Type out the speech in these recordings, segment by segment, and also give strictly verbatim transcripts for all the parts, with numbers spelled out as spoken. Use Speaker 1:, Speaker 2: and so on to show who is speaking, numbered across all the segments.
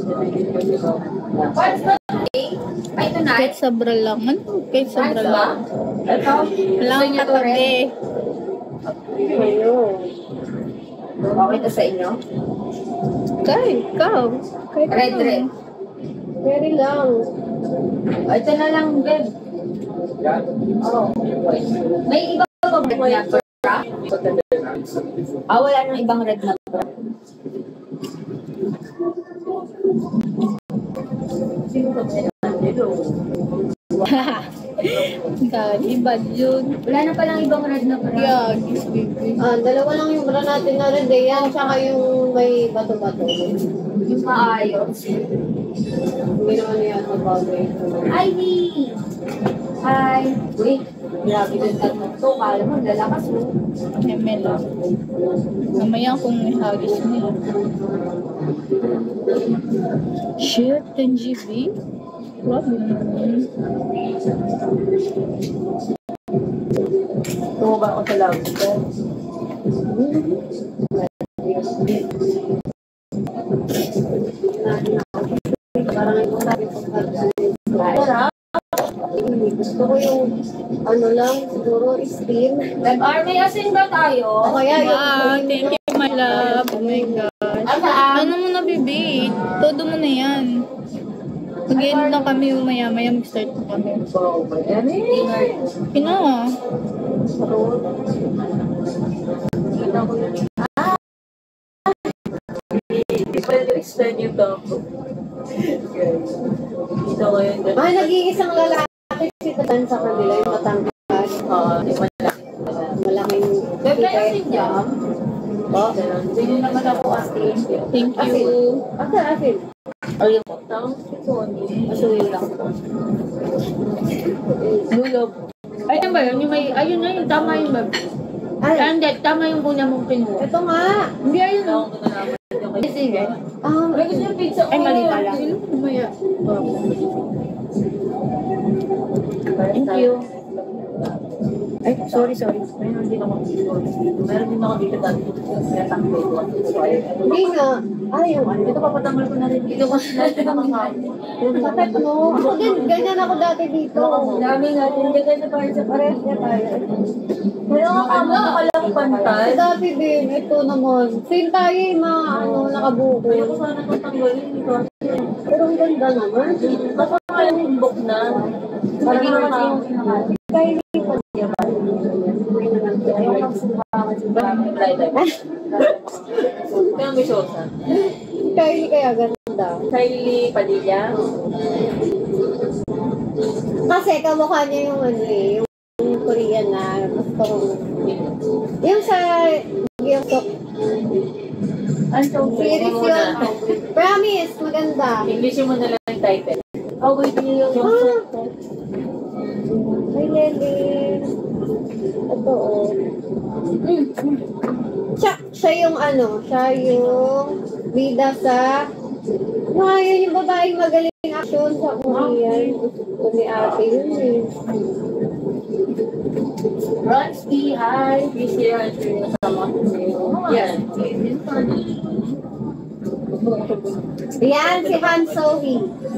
Speaker 1: What's the day? Ay, tonight?
Speaker 2: Kahit sabra lang. Ano? Kahit sabra lang.
Speaker 1: Ito?
Speaker 2: Walang katabi.
Speaker 3: Ayun.
Speaker 1: Okay ito sa inyo?
Speaker 2: Kahit, ikaw. Kahit
Speaker 1: Red,
Speaker 2: ano.
Speaker 1: red.
Speaker 3: Very lang.
Speaker 1: Ito na lang, babe. Oh. May iba ba ba red na bra? Ah, wala nang ibang red na bra.
Speaker 2: Dali, bad yun.
Speaker 1: Wala na palang ibang red na bra.
Speaker 2: Yeah, gis baby.
Speaker 3: Ah, dalawa lang yung bra natin na red eh. Yan, tsaka yung may bato-bato.
Speaker 1: Yung maayos.
Speaker 3: Hindi naman yan mabagay.
Speaker 1: Ivy! Hi! Wait, grabe yung tanong to. Kala mo, lalakas mo.
Speaker 2: Eme lang. Mamaya kung may hagis nila. Shit, ten G B? Grabe naman.
Speaker 1: Tumaba ako sa lab ko.
Speaker 3: Parang yung sabi ko parang gusto ko yung ano lang, siguro steam.
Speaker 1: M R, may asin ba tayo?
Speaker 3: O kaya
Speaker 2: Wow,
Speaker 3: yung
Speaker 2: thank you, my love. Oh my gosh. Ano mo na, baby? Todo mo na yan. Mag-end na kami maya-maya. Mag-start na kami. Pina nga.
Speaker 1: Pwede explain yung to. Ito ko yun.
Speaker 3: ah, nag-iisang lalaki si Tatan sa kanila, yung matangkas.
Speaker 1: Oo, di ba lang.
Speaker 3: Malaking
Speaker 1: Bebe, asin jam.
Speaker 3: Oh,
Speaker 1: Hindi naman ako asin.
Speaker 2: Thank
Speaker 3: asin.
Speaker 2: you.
Speaker 3: Asin, asin.
Speaker 1: Ayun po. Tawang ito.
Speaker 3: Asuhin lang.
Speaker 1: Gulog. Ayun ba yun? Yung may, ayun na yun. Tama yun ba?
Speaker 3: Ay,
Speaker 1: Hindi, tama yung una mong pinuha.
Speaker 3: ito nga.
Speaker 1: Hindi, ayun o. Sige.
Speaker 3: Ah,
Speaker 1: May gusto yung pizza. Ay, mali pala.
Speaker 2: Mamaya.
Speaker 1: Thank you. Ay, sorry, sorry. Meron din ako dito. Meron din ako dito dati. Natakbo ko.
Speaker 3: hindi nga. Ay, yung ano.
Speaker 1: Ito, papatanggal ko na rin dito. Kasi natin ang
Speaker 3: Sakit mo. Ako din, ganyan ako dati dito.
Speaker 1: dami natin. Hindi ka na parang sa pares niya tayo. Pero nga kamo, nakalang pantay.
Speaker 3: Dati din, ito naman. Same tayo yung mga ano, nakabuko.
Speaker 1: Ayoko sana kung tanggalin dito.
Speaker 3: Pero ang ganda naman.
Speaker 1: Baka kaya humbok na. Parang
Speaker 3: Hindi
Speaker 1: kasi
Speaker 3: naman
Speaker 1: yung sinakali.
Speaker 3: Kaya hindi pa niya ba?
Speaker 1: Ayoko lang sumakas. Kaya may sosa.
Speaker 3: Kaya hindi kaya ganda.
Speaker 1: Kylie Padilla.
Speaker 3: Kasi kamukha niya yung ano eh, yung Korean na gusto kong yung sa Gyeongsuk.
Speaker 1: Ang so
Speaker 3: Series yun. Promise, maganda.
Speaker 1: English mo na lang yung title. Oh, wait, yung
Speaker 3: Ah! Ay, Lele. Ito, oh. Siya, siya yung ano, siya yung bida sa mga yun yung babaeng magaling action sa Korean. Gusto ni ate yun eh.
Speaker 1: Ronsky, hi. Please hear and share sa mga. Yan.
Speaker 3: Yan, si Han Sohee.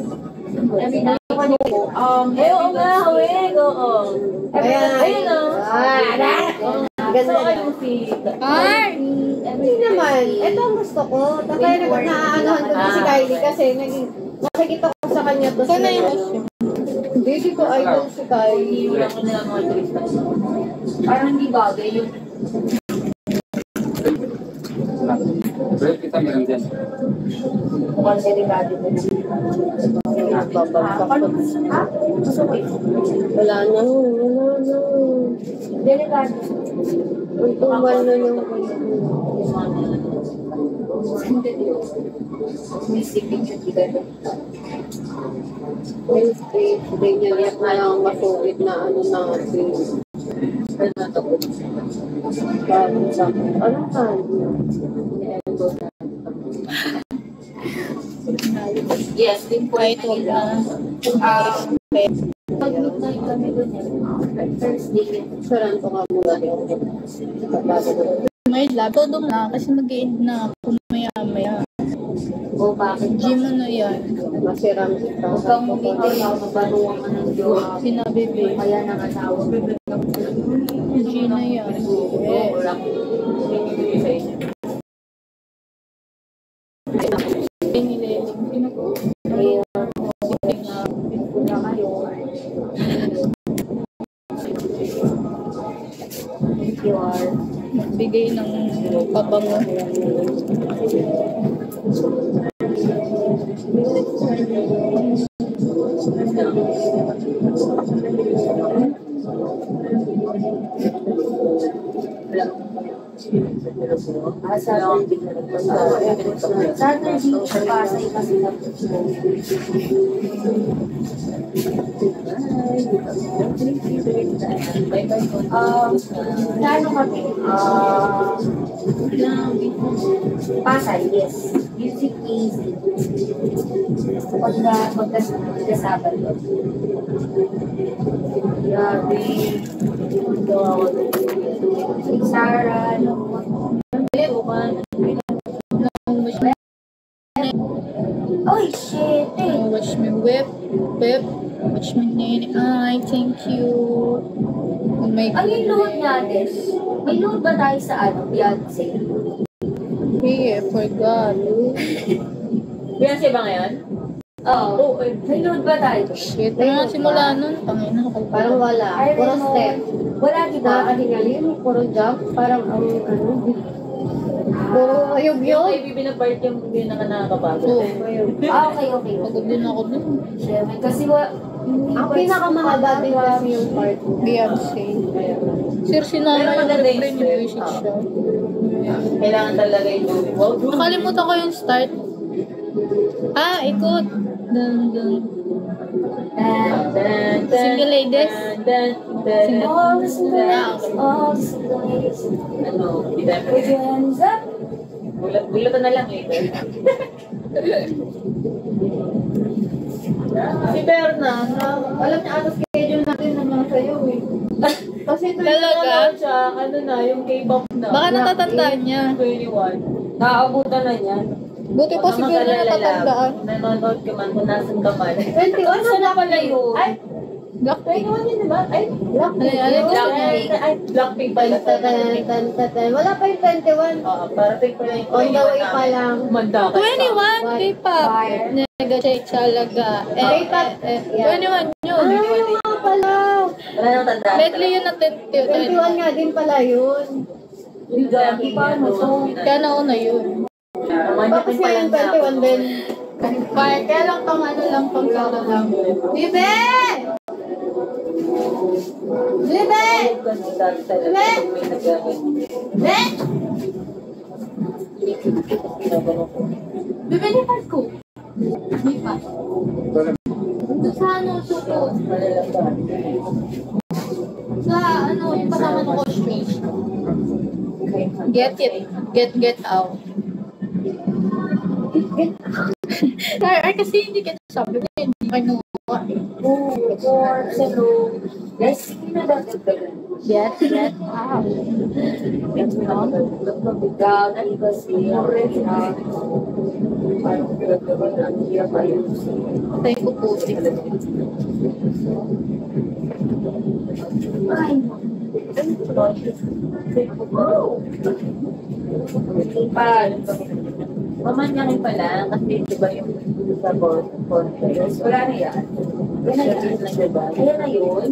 Speaker 1: Um, eh, oo nga, hawig, oo.
Speaker 3: Ayan.
Speaker 1: Ayun, o.
Speaker 3: Ah, ganda na.
Speaker 2: Ay!
Speaker 3: Hindi naman. Ito ang gusto ko. Kaya naman naaanohan ko si Kylie kasi naging nakikita ko sa kanya to.
Speaker 2: Sana yung
Speaker 3: ano. Hindi, di ko idol si Kylie.
Speaker 1: Wala ko na lang mga turista. Parang hindi bagay yung
Speaker 4: Break kita meron din.
Speaker 1: mukhang delikado mo.
Speaker 3: Babagsak
Speaker 1: Paano?
Speaker 3: ko.
Speaker 1: Ha? Masukit.
Speaker 3: Wala na. Wala na.
Speaker 1: Delikado.
Speaker 3: Untumal na yung
Speaker 1: May sipin siya dito.
Speaker 3: may stage. Ganyan na lang masukit na ano na si
Speaker 1: Ano na to?
Speaker 3: babagsak. Ano ka?
Speaker 1: Yes, din po
Speaker 2: Kahit wag na.
Speaker 1: Um, pag-midnight kami doon eh. Thursday.
Speaker 3: Saran ko nga muna yung
Speaker 2: May lab. Todo na kasi mag-end na ako maya-maya.
Speaker 1: O bakit?
Speaker 2: G mo na yan.
Speaker 3: Kasi Ramsey
Speaker 1: Huwag kang umibig. Mabaruan ka ng Diyos.
Speaker 2: Sinabi, babe.
Speaker 1: Kaya nangasawa ko.
Speaker 2: G na yan. Eh.
Speaker 1: Wala ko. Binibigay sa inyo.
Speaker 2: Pinileling. Sino ko?
Speaker 1: Kaya, wala kayo. Thank you, R.
Speaker 2: Nagbigay ng pabango.
Speaker 1: Ah, Saturday. Saturday, Pasay kasi na. Um, Kano kami? Ah, Pasay, yes. Music easy. Pagka, pagka, pagka Sabado. Grabe. Ito ako. Si Sarah, ano mo? Oy, shit eh.
Speaker 2: Oh, watch me whip, whip, watch me nene. Ay, thank you. Oh my
Speaker 1: Ano yung load
Speaker 2: goodness.
Speaker 1: natin? May load ba tayo sa ano? Beyonce?
Speaker 2: Hey, I forgot.
Speaker 1: Beyonce ba ngayon? Oo. Oh, may load ba tayo?
Speaker 2: Shit, na simula nun. Tangin na ako.
Speaker 3: Parang wala.
Speaker 1: I
Speaker 3: Puro
Speaker 1: don't know.
Speaker 3: step.
Speaker 1: Wala, di ba?
Speaker 3: Nakakahingal yun. Puro jump. Parang ang ano. Puro ayog yun.
Speaker 1: Maybe binabart yung hindi na nakakabago.
Speaker 2: Oo.
Speaker 1: Ah, okay, okay.
Speaker 2: Pagod din ako dun.
Speaker 1: Siyempre, kasi wa...
Speaker 3: Ang pinakamahaba din kasi yung part.
Speaker 2: Beyonce. Sir, sinama yung refrain yung basic siya.
Speaker 1: Kailangan talaga yung wow.
Speaker 2: Nakalimutan ko yung start. Ah, ikot. Dun, dun. Single ladies? Single.
Speaker 1: All the
Speaker 2: Ah,
Speaker 1: slaves,
Speaker 2: okay.
Speaker 1: all the slaves. Ano, di tayo pwede. Bulat, bulatan na lang eh.
Speaker 3: Si Berna, na, alam niya ano schedule natin naman sa'yo eh. Kasi ito
Speaker 2: Talaga?
Speaker 3: siya, ano na, yung K-pop na.
Speaker 2: Baka natatandaan niya.
Speaker 3: twenty-one. Nakaabutan na niyan.
Speaker 2: Buti pa siguro na natatandaan.
Speaker 3: Nanonood ka man kung nasan ka man.
Speaker 1: twenty-one na pala yun.
Speaker 3: Ay,
Speaker 2: Blackpink.
Speaker 3: twenty-one yun diba? Ay, Blackpink.
Speaker 2: Ano, ano yung gusto niya?
Speaker 3: Ay, Blackpink pala. Wala pa yung twenty-one. Oo, parating pa yung On the way pa lang. Manda ka.
Speaker 2: twenty-one, K-pop. Negotiate talaga. Eh,
Speaker 3: K-pop.
Speaker 2: eh, eh, twenty-one yun.
Speaker 3: Ay, yung nga pala.
Speaker 1: Wala nang tanda.
Speaker 2: Medley yun na
Speaker 3: twenty-one nga din pala yun.
Speaker 2: Kaya nauna yun.
Speaker 3: Tapos nga yung twenty-one din. Kaya lang pang ano lang, pang kara lang. Bibe! Bibe! Bibe! Bibe! Bibe, lipat ko. Lipat. Sa ano, suko. Sa ano, yung kasama ng costume.
Speaker 2: Get it. Get, get out. Ay, ay, kasi hindi kita sabi ko, hindi kayo nakuha eh.
Speaker 1: Oh, or zero. Guys, sige na daw.
Speaker 2: Get, get out.
Speaker 1: Ikaw, nalibas niya. Parang pinagkaroon ang hirap ayun.
Speaker 2: Tayo ko puti.
Speaker 1: Ay, Ipan. Mamanyakin pala kasi diba yung sa board conference. Wala na yan. Yan na yan. Ayan na yun.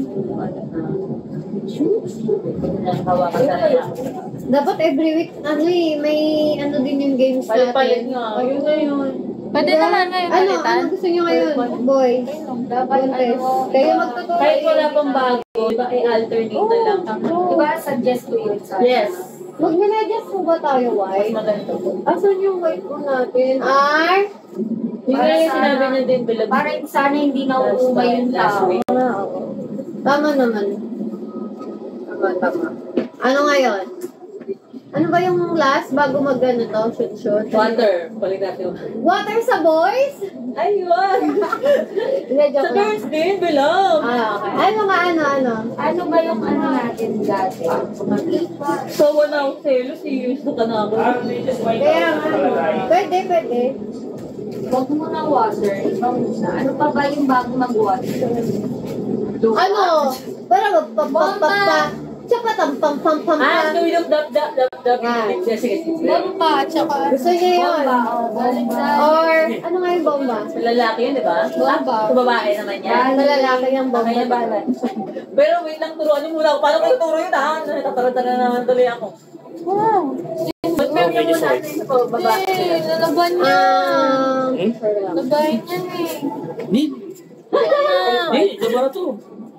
Speaker 1: Hawakan na yan.
Speaker 3: Dapat every week, ano eh, may ano din yung games natin.
Speaker 1: Palit-palit nga.
Speaker 3: Ayun na yun.
Speaker 2: Pwede naman ngayon
Speaker 3: Ano,
Speaker 2: palitan.
Speaker 3: ano gusto nyo ngayon, boy?
Speaker 1: Dapat
Speaker 3: Contest.
Speaker 1: ano,
Speaker 3: Kayo magtuturo.
Speaker 1: kahit wala pang bago, diba i-alternate na lang. Diba suggest ko yun sa
Speaker 3: Yes. Mag-managers po ba tayo,
Speaker 1: Mas
Speaker 3: White?
Speaker 1: maganda po.
Speaker 3: Asan yung white po natin? R?
Speaker 1: Yung nga yung sinabi niya din, bilag. Para sana hindi nauumay yung tao.
Speaker 3: Ah, oo. Tama naman. Tama, tama. Ano ngayon? Ano ba yung last bago mag ano to? Shoot, shoot?
Speaker 1: Water. Balik natin.
Speaker 3: Water sa boys?
Speaker 1: Ayun!
Speaker 3: Hindi,
Speaker 1: Sa
Speaker 3: joke lang.
Speaker 1: girls din, bilang!
Speaker 3: Ah, okay. Ano nga, ano, ano?
Speaker 1: Ano ba yung ano natin dati?
Speaker 3: So, wala akong selo, serious na ka na ako. Kaya nga, pwede, pwede.
Speaker 1: Huwag mo na water. Ikaw muna. Ano pa ba yung bago mag-water?
Speaker 3: Ano? Para magpapapapa. Tsaka tampam-pam-pam.
Speaker 5: Ah, do you dap dap dap dap.
Speaker 3: Yan.
Speaker 5: Sige, sige.
Speaker 2: Bomba, tsaka
Speaker 3: Gusto niya yun. Or, ano nga yung bomba?
Speaker 5: Sa lalaki yun, di ba?
Speaker 2: bomba.
Speaker 5: Sa babae naman yan.
Speaker 3: Sa lalaki yung bomba.
Speaker 5: Kaya bahala. Pero wait lang, turuan niyo muna ako. Paano kayo turo yun, ha? Natataranta na naman tuloy ako.
Speaker 2: Wow.
Speaker 5: Ba't meron niyo muna natin sa babae?
Speaker 2: Eh, lalaban niya.
Speaker 3: Um,
Speaker 2: Labahin niya eh.
Speaker 4: Di. Di, diba na to?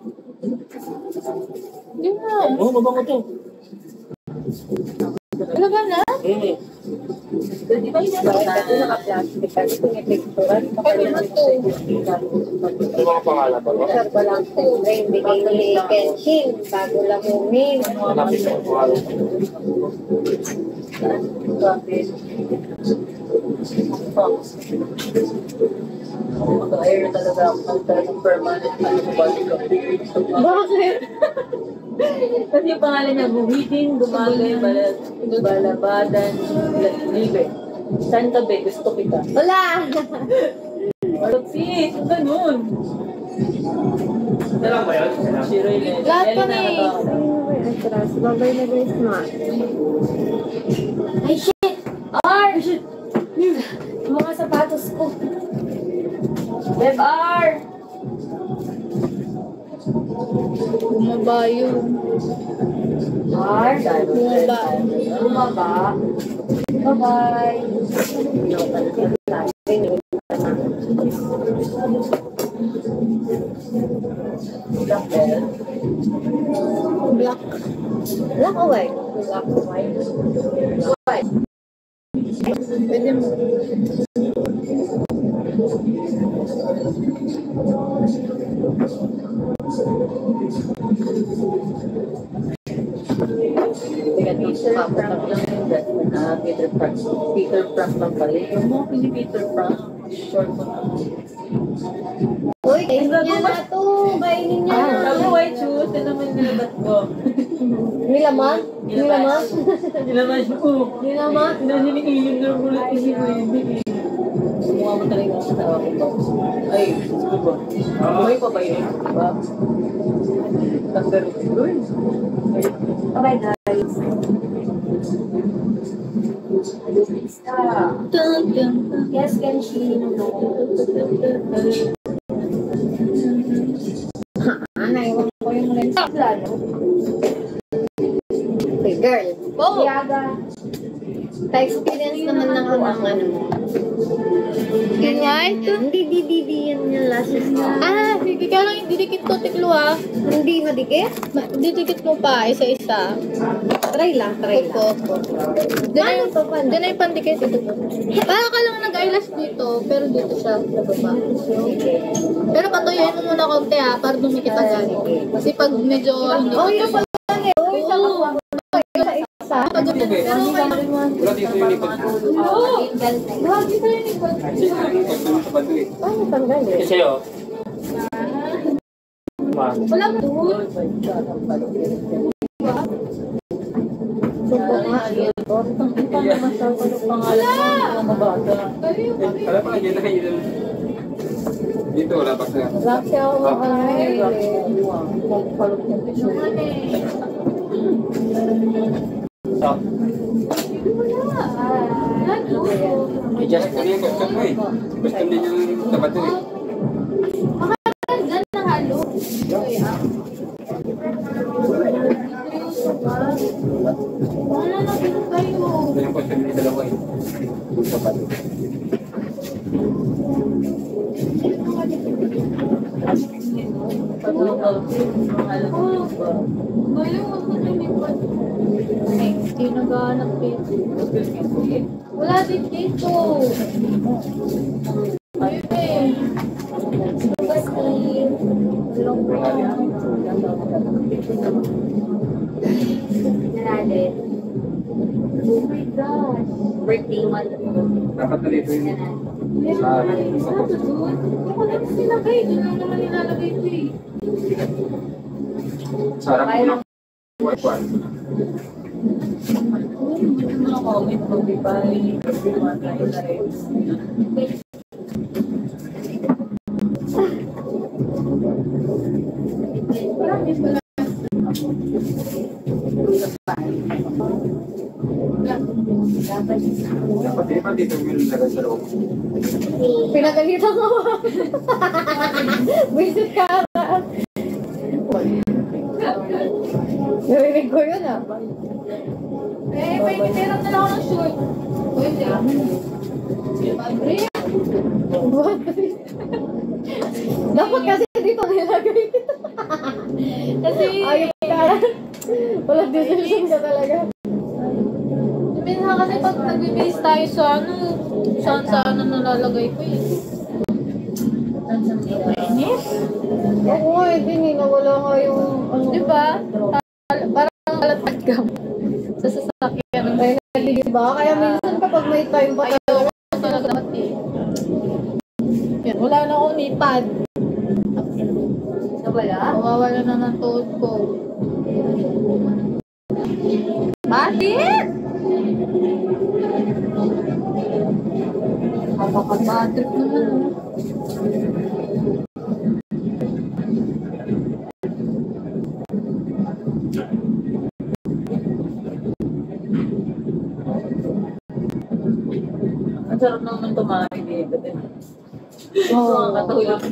Speaker 2: Di na.
Speaker 4: Oo, baba ko to.
Speaker 2: Laban na?
Speaker 4: Eh.
Speaker 5: Di ba yun?
Speaker 2: Ano na to?
Speaker 4: Ano mga pangalan ba?
Speaker 3: sure ko lang siyempre, bigay ni Kenshin bago lamunin.
Speaker 4: Hanapin ko ang pangalan.
Speaker 5: Mag-air na talaga ako ng talagang permanent ano sa body ko.
Speaker 3: Bakit?
Speaker 5: Kasi yung pangalan niya, buwitin, gumagay, balat, balabadan, libe. Saan ka, be? Gusto kita.
Speaker 3: Wala!
Speaker 5: Malapit, ganun.
Speaker 4: Ito lang ba yun?
Speaker 5: Shiro yun.
Speaker 2: Lahat kami.
Speaker 3: Ay, atras. Babay na guys, ma.
Speaker 1: Ay, shit! R! Shit! Yung mga sapatos ko. Beb R!
Speaker 2: Bumaba yun.
Speaker 1: R?
Speaker 2: Bumaba.
Speaker 1: Bumaba. Bye-bye.
Speaker 2: Black.
Speaker 3: Black or white?
Speaker 1: Black or white? White.
Speaker 2: Pwede mo.
Speaker 5: Teka, Peter Frank lang yung Batman. Ah, Peter Frank. Peter Frank lang pala. Yung mga hindi Peter Frank, short mo na.
Speaker 3: Uy, kainin niya na to. Kainin niya.
Speaker 5: Sabi, white shoes, yun naman nilabat ko.
Speaker 3: Nilaman? Nilaman?
Speaker 5: Nilaman siya. Oo.
Speaker 3: Nilaman?
Speaker 5: Pinahinihiling na ulit kasi ko yun. Mukha mo talaga ang katawa ko ba? Ay, gusto ba? Buhay pa ba yun? Diba? Tanggal ko yun.
Speaker 1: Bye, guys. Stop.
Speaker 2: Dun, dun, dun.
Speaker 1: Yes, Kenshin.
Speaker 3: Ah, naiwan ko yung lens.
Speaker 1: Lalo.
Speaker 3: Okay, girl.
Speaker 2: Oh!
Speaker 1: Yaga.
Speaker 3: Pa-experience naman ng ang ano mo.
Speaker 2: Yun nga, ito.
Speaker 3: Hindi, di, di, di, yan yung lashes mo.
Speaker 2: Ah, sige ka lang, didikit to, tiklo ah.
Speaker 3: Hindi madikit?
Speaker 2: Ma- Didikit mo pa, isa-isa.
Speaker 3: Try lang, try lang.
Speaker 2: Opo, opo. Doon na yung,
Speaker 3: Paano to, paano?
Speaker 2: doon na yung pandikit ito po. Para ka lang nag-eyelash dito, pero dito siya sa baba. Pero patuyuin mo muna konti ha, para dumikit agad. Kasi pag medyo hindi
Speaker 3: Oh, yun
Speaker 2: patuloy.
Speaker 3: pala lang eh. Uy, sa
Speaker 2: Oo.
Speaker 3: isa.
Speaker 2: Pag pero
Speaker 4: Wala dito yung likod.
Speaker 2: Oo. Grabe ka yun.
Speaker 4: Kasi yung likod naman sa bato eh.
Speaker 3: Paano tanggal eh?
Speaker 4: Kasi oh. Ma.
Speaker 2: Wala mo doon.
Speaker 3: Subo nga.
Speaker 4: Wala pa yun na yun. Dito wala pa sa.
Speaker 3: Laki ako mga ano eh.
Speaker 4: Oh. May just ko yung gusto mo eh. Gusto din yung sa bato eh.
Speaker 2: Diyan na halo. Wala na dito kayo.
Speaker 4: Ito yung gusto din dalawa eh. Sa bato.
Speaker 2: Oh, ngayon ako nalipad. Ay, hindi naghahanap dito. Wala din dito. Ayun eh.
Speaker 1: Natin. Oh my gosh. Birthday month.
Speaker 4: Dapat na dito yung
Speaker 2: Ah, ano doon? Ako lang sinagay. Doon lang naman nilalagay ito eh.
Speaker 4: sarap mo ng kwan. Dapat di ba dito mo nilagay sa loob?
Speaker 3: Pinagalitan ko. Visit ka. Narinig ko yun ah.
Speaker 2: Eh, painitiran na lang ako ng short. Pwede.
Speaker 3: Dapat kasi dito nilagay.
Speaker 2: Kasi,
Speaker 3: Ayun ka. Wala decision ka talaga.
Speaker 2: minsan kasi pag nag-base tayo sa ano, saan saan na nalalagay ko eh. Inis?
Speaker 3: Oo nga eh, din eh. Nawala nga yung ano.
Speaker 2: Di ba? Al- Parang alatag ka sa sasakyan ng
Speaker 3: Kaya diba? Kaya minsan kapag may time pa
Speaker 2: ayaw ko talaga dapat eh. Yan, wala na akong nipad.
Speaker 1: Nawala?
Speaker 2: Mawawala na ng tuhod ko. Bakit? Kapakabatrip naman. oh.
Speaker 5: Ang sarap naman tumahin dito din. Oo, ang katulog.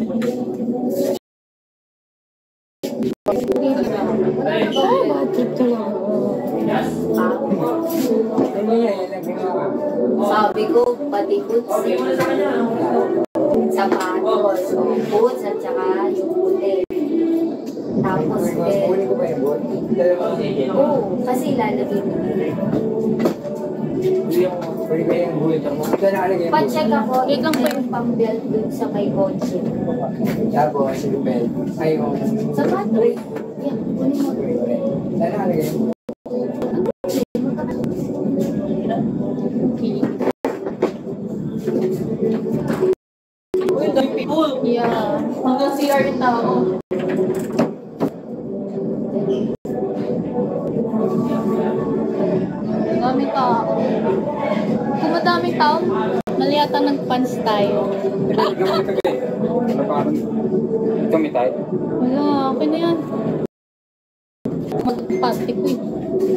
Speaker 2: Oh, budget ko lang.
Speaker 5: Ano yan, yan ang ginawa.
Speaker 1: Sabi ko, pati boots. Sapatos. O, boots at saka yung puti. Tapos eh,
Speaker 5: Kunin ko ba yung board? Dalawa.
Speaker 1: oo, kasi lalagay mo.
Speaker 5: Hindi yung pwede ba yung bullet ako. Ito nakalagay yung
Speaker 1: Pa-check ako,
Speaker 2: Wait lang po.
Speaker 1: yung pang-belt dun sa may kotse.
Speaker 5: Tapos, yung belt. Ay, yung...
Speaker 1: Sapatos. Yan, kunin mo.
Speaker 5: Saan nakalagay yung
Speaker 2: Uy, dami people. Yeah. Hanggang C R yung tao. Dami tao. Kung madaming tao, mali yata nag-punch tayo.
Speaker 4: Gamit ka kayo. Ano parang kami tayo?
Speaker 2: Wala, okay na yan. Mag-pati ko eh.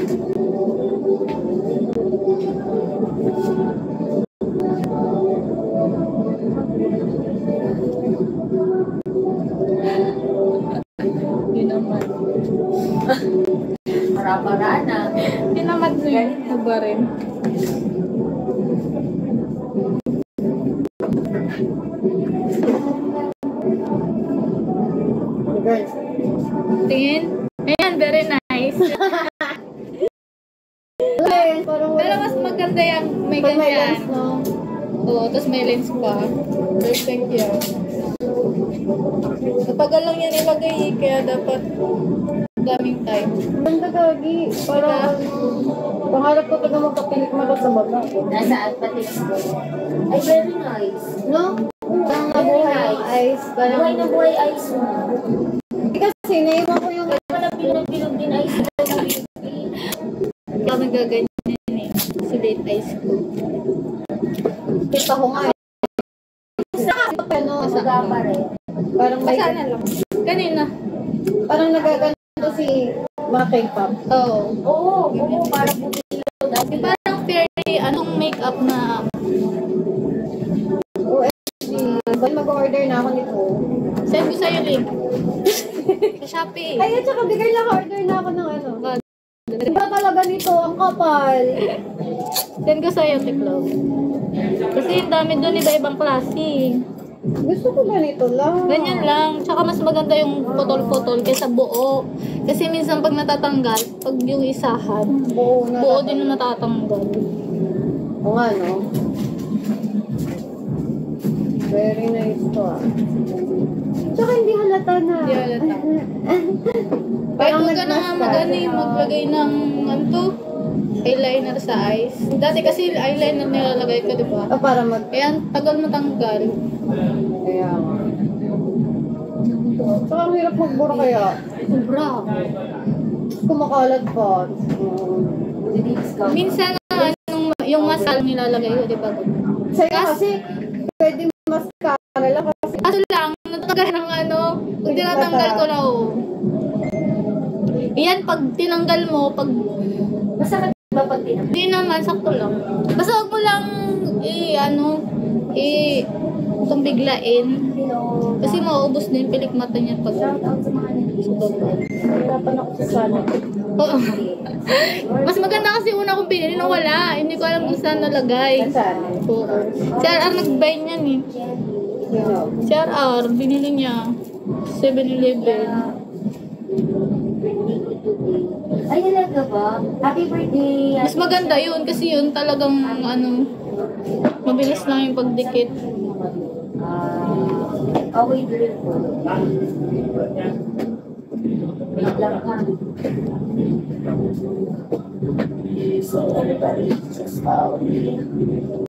Speaker 2: Yun naman.
Speaker 1: Para-para na.
Speaker 2: Tinamad mo yun. Iba rin.
Speaker 3: Guys.
Speaker 2: Tingin. Ayan, very nice.
Speaker 3: Ay, parang
Speaker 2: Pero mas maganda yung may
Speaker 3: pag may
Speaker 2: ganyan.
Speaker 3: lens, no?
Speaker 2: Oo, tapos may lens pa. Perfect yan. Matagal lang yan ilagay eh, kaya dapat daming time.
Speaker 3: Ganda gagi. Parang pangarap ko talaga magkapilik mata sa baba.
Speaker 1: Nasaan pati ko. Ay, very nice.
Speaker 3: No? Parang nabuhay yung eyes. Parang
Speaker 1: Buhay na buhay ice mo.
Speaker 3: kasi naiwan ko yung
Speaker 1: Wala pinag-pinag din ice mo.
Speaker 2: Hindi ako nagaganyan eh. Sa date high school.
Speaker 3: kita ko nga eh. Ano,
Speaker 1: Maga pa rin.
Speaker 3: parang may,
Speaker 2: Masana lang. Kanina.
Speaker 3: parang nagaganto si mga K-pop.
Speaker 2: Oo.
Speaker 1: Oo, oo, parang bumili ko
Speaker 2: Di
Speaker 1: dati.
Speaker 2: parang fairly, anong makeup na
Speaker 3: O M G. Bal mag-order na ako nito.
Speaker 2: send ko sa'yo link. Sa Shopee.
Speaker 3: Ay, at saka bigay lang order na ako ng ano. Iba talaga nito, ang kapal.
Speaker 2: Send ko sa'yo, Tiklog. Kasi yung dami doon, iba-ibang klase.
Speaker 3: Gusto ko ganito lang.
Speaker 2: Ganyan lang. Tsaka mas maganda yung putol-putol kaysa buo. Kasi minsan pag natatanggal, pag yung isahan,
Speaker 3: Buo na.
Speaker 2: buo din yung natatanggal.
Speaker 3: O nga, no? Very nice to ah. Tsaka hindi halata na.
Speaker 2: Hindi halata. Kahit huwag ka na nga mag-ano eh, maglagay ng ano to, eyeliner sa eyes. Dati kasi eyeliner nilalagay ko, di ba?
Speaker 3: Ah, para mag...
Speaker 2: Kaya ang tagal matanggal.
Speaker 3: Kaya nga. Tsaka ang hirap magbura kaya.
Speaker 2: Sobra.
Speaker 3: Kumakalat pa. Um,
Speaker 1: Discount.
Speaker 2: Minsan anong, yung masal nilalagay ko, di ba?
Speaker 3: sa'yo
Speaker 2: Kas-
Speaker 3: kasi, pwede mascara lang kasi.
Speaker 2: Kaso lang, natanggal ng ano, pag tinatanggal ko na oh. Yan, pag tinanggal mo, pag
Speaker 1: Masakit ba ba pag tinapos?
Speaker 2: Hindi naman, sakto lang. Basta huwag mo lang i, ano, i, itong biglain. Kasi mauubos na yung pilik mata niya pag
Speaker 1: Shout out sa mga nag-subscribe.
Speaker 3: Hirapan ako sa sana.
Speaker 2: oo. Mas maganda kasi una kong pinili nung wala. Hindi ko alam kung saan nalagay.
Speaker 3: Saan?
Speaker 2: Oo. Si R R nag-buy niyan eh.
Speaker 3: Sino?
Speaker 2: Si R R, binili niya. seven eleven.
Speaker 1: Ay, talaga ba? Happy birthday!
Speaker 2: Mas maganda yun kasi yun talagang ano, mabilis lang yung pagdikit.
Speaker 1: Ah, uh, wait, wait. Wait lang ha. So, everybody just follow me.